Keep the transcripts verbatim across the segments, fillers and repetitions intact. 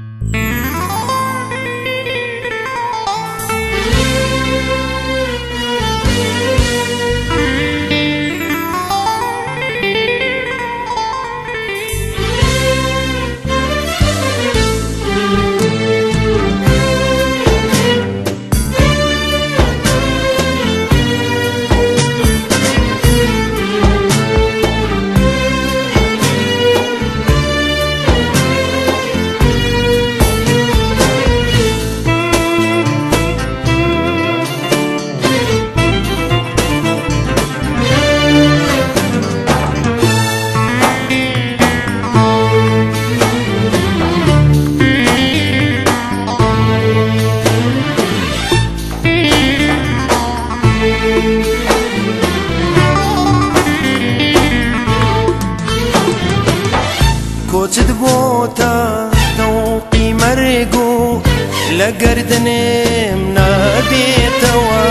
كوتد بوتا توقي مرقو لقردنم نابيتوا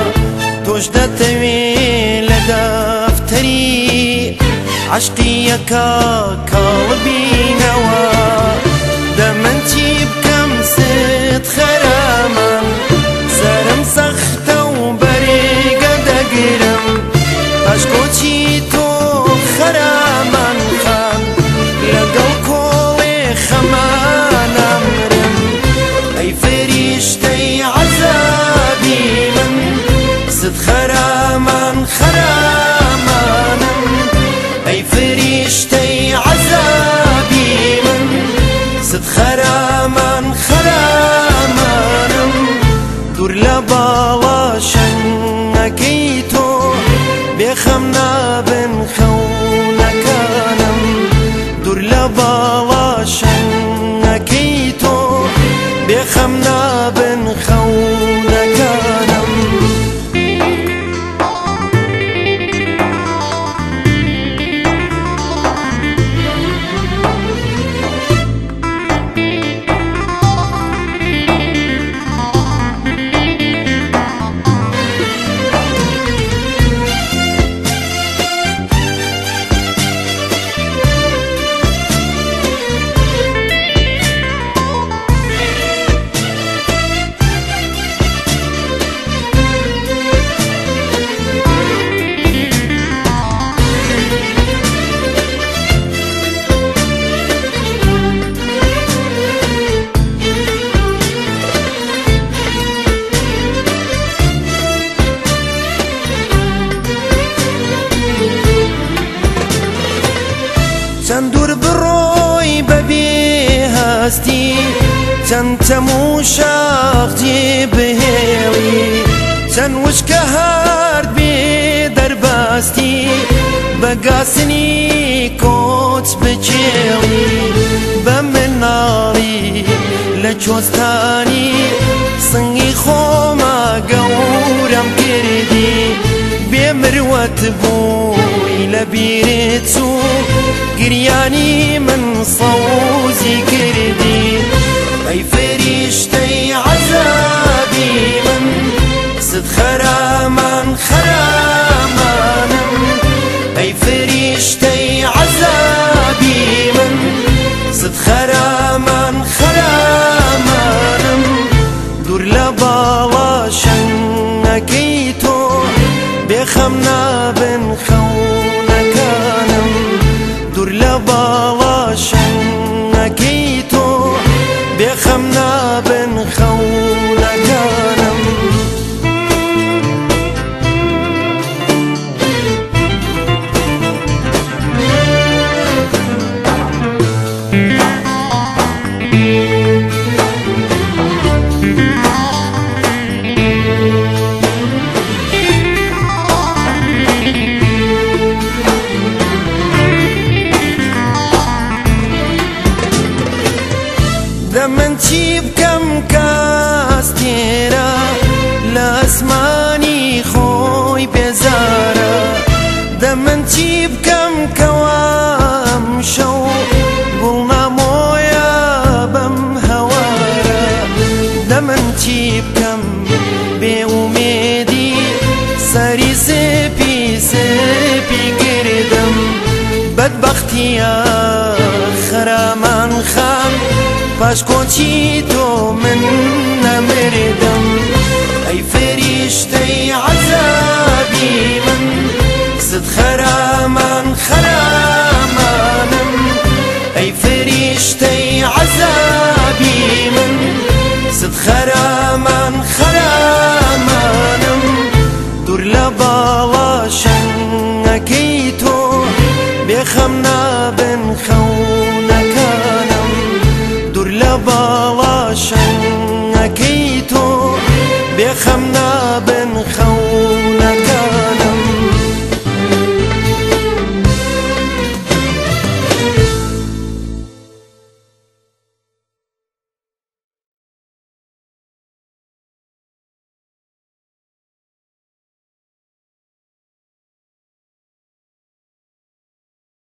توجدتوي لدفتري عشقي يكا قلبي نوا دمنتي بكم ست خراما سرم سخت وبريقة دقرم عشقوتي تو خراما خان لقل كولي خمان أمرم أي فريشتي عذابي من ست خراما خرامانم أي فريشتي عذابي من ست خراما خرامانم دور لبالا شنكيتو بخمنا بن خونكانم دور لبالا شنكيتو بخمنا بن خونكانم چەند دوور بڕۆی بەبێ هەستی چەند تەموشاق جێبهێڵی چەند وشکە هەرد بێ دەرباستی بە گاسنی کۆچ بچێڵی بە مناڵی لە چۆستانی سنگی خۆمە گەورەم کردی بێ مروەت بووی لە بیرت چوو گریانی من صوزی کردی ئەی فریشتەی عەزابی من ست خەرامان خەرامانم ئەی فریشتەی عەزابی من ست خەرامان خەرامانم دوور لە باڵا شەنگەکەی تۆ بێخەم نابن خەونەکانم دوور لە باڵا شەنگەکەی تۆ بێخەم نابن خەونەکانم دەمەند چی بکەم کەس تێرە لە ئەسمانی خۆی بێزارە دەمەند چی بکەم کەوام شەو گوڵ نامۆیە بەم هەوارە دەمەند چی بکەم بێئومێدی سەری سێپی سێپی کردم بەدبەختیە خەرامان خام پاش کۆچی تۆ من نەمردم ئەی فریشتەی عەزابی من ست خەرامان خەرامانم ئەی فریشتەی عەزابی من ست خەرامان خەرامانم دوور لە باڵا شەنگەکەی تۆ بێخەم نابن خەو